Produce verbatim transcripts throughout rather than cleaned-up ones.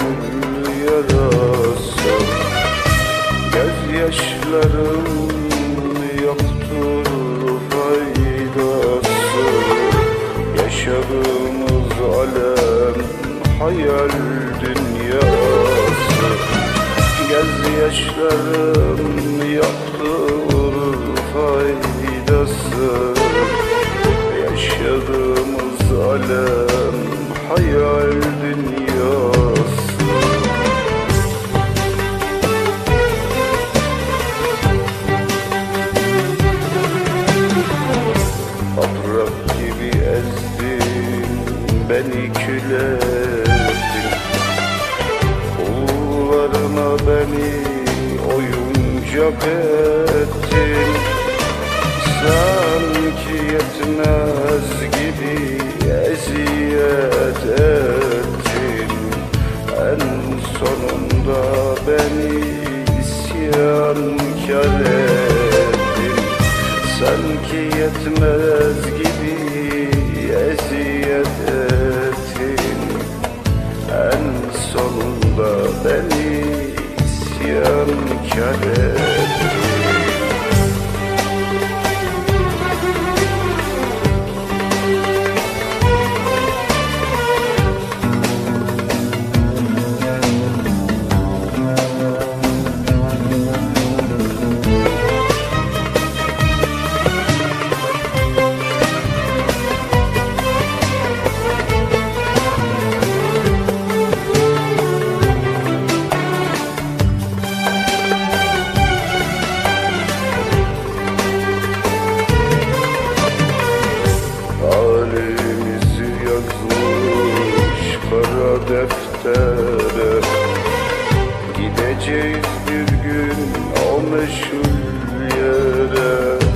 yarası. Gözyaşlarım yoktur faydası. Yaşadığımız alem hayal dünyası. Gözyaşlarım yoktur faydası. Yaşadığımız alem hayal dünyası. Toprak gibi ezdin beni, küledin. Kullarına beni oyuncak ettin. Sanki yetmez gibi eziyet ettin. En sonunda beni isyankar ettin. Sanki yetmez gibi eziyet ettin. En sonunda beni isyankar ettin. Halimizi yazmış kara deftere. Gideceğiz bir gün o meşhur yere.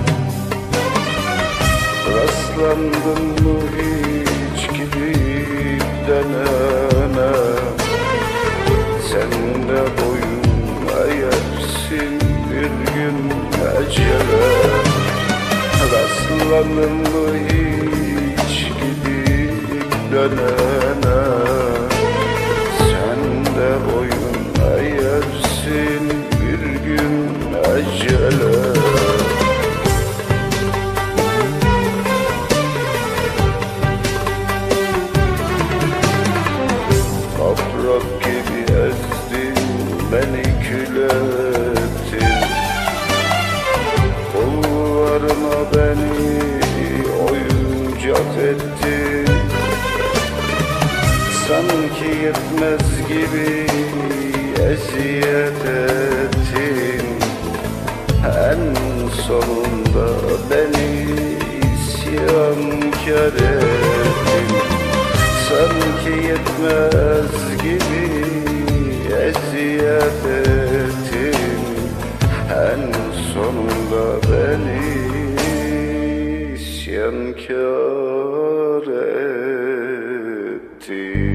Rastlandın mı hiç gidip denene? Sen de boyun eğersin bir gün ecele. Rastlandın mı hiç gidip dönene? Sen de boyun eğersin bir gün ecele. Toprak gibi ezdin beni, külettin. Kullarına beni oyuncak ettin. Sanki yetmez gibi eziyet ettin. En sonunda beni isyankar ettin. Sanki yetmez gibi eziyet ettin. En sonunda beni isyankar ettin.